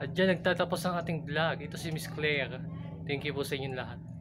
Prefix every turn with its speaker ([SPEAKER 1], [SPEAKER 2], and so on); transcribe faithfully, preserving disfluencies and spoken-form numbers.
[SPEAKER 1] At dyan nagtatapos ang ating vlog. Ito si Miss Claire. Thank you po sa inyong lahat.